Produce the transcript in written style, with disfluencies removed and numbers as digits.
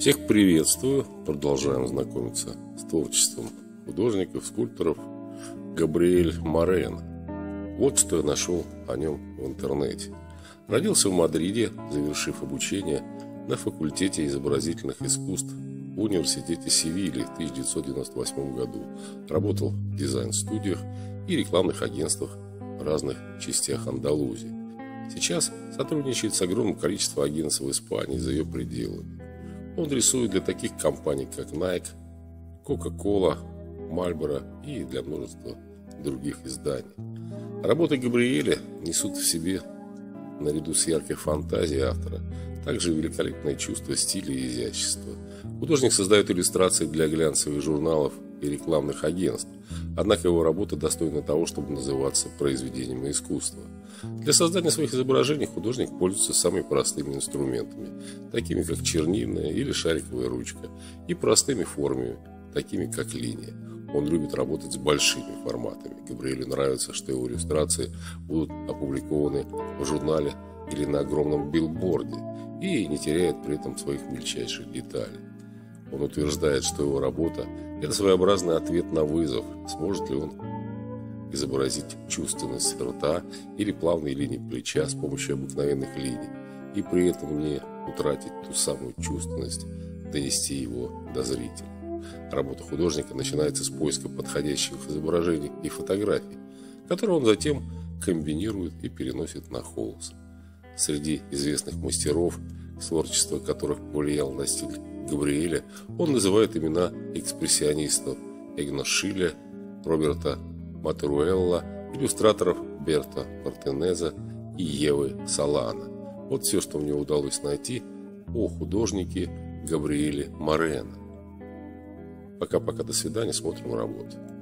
Всех приветствую, продолжаем знакомиться с творчеством художников, скульпторов. Габриэль Морен. Вот что я нашел о нем в интернете. Родился в Мадриде, завершив обучение на факультете изобразительных искусств в университете Севильи в 1998 году. Работал в дизайн-студиях и рекламных агентствах в разных частях Андалузии. Сейчас сотрудничает с огромным количеством агентств в Испании за ее пределами. Он рисует для таких компаний, как Nike, Coca-Cola, Marlboro и для множества других изданий. Работы Габриэля несут в себе, наряду с яркой фантазией автора, также великолепное чувство стиля и изящества. Художник создает иллюстрации для глянцевых журналов и рекламных агентств, однако его работа достойна того, чтобы называться произведением искусства. Для создания своих изображений художник пользуется самыми простыми инструментами, такими как чернильная или шариковая ручка, и простыми формами, такими как линия. Он любит работать с большими форматами. Габриэлю нравится, что его иллюстрации будут опубликованы в журнале или на огромном билборде и не теряет при этом своих мельчайших деталей. Он утверждает, что его работа – это своеобразный ответ на вызов, сможет ли он изобразить чувственность рта или плавные линии плеча с помощью обыкновенных линий, и при этом не утратить ту самую чувственность, донести его до зрителя. Работа художника начинается с поиска подходящих изображений и фотографий, которые он затем комбинирует и переносит на холст. Среди известных мастеров, творчество которых повлиял на стиль Габриэля, он называет имена экспрессионистов Эгно Шилля, Роберта Матуруэлла, иллюстраторов Берта Мартинеза и Евы Солана. Вот все, что мне удалось найти о художнике Габриэле Морена. Пока-пока, до свидания, смотрим работу.